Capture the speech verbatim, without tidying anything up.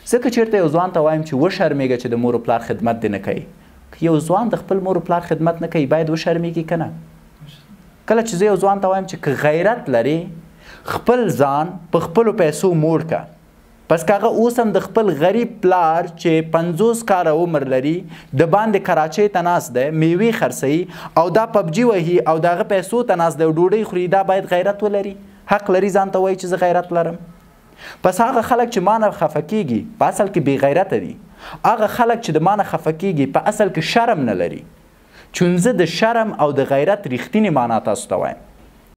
زه که چېرته یو ځوان ته وایم چې وشرمېږه چې د مور و پلار خدمت دې نه کوي، که یو ځوان د خپل مور و پلار خدمت نه کوي باید وشرمېږي که نه؟ کله چې زه یو ځوان ته وایم چې که غیرت لري خپل ځان په خپلو پیسو موړ که، پس که هغه اوس هم د خپل غریب پلار چې پنځوس کاله عمر لري د باندې کراچۍ ته ناست دی میوې خرڅوي او دا پبجي وهي او د هغه پیسو ته ناست دی او ډوډۍ خوري، دا باید غیرت ولري، حق لري ځان ته وایي چې زه غیرت لرم. پس هغه خلک چې ما نه خفه کېږي په اصل کې بې غیرته دي، هغه خلک چې د ما نه خفه کېږي په اصل کې شرم نه لري. چون زه د شرم او د غیرت ریښتینې معنا تاسو ته وایم.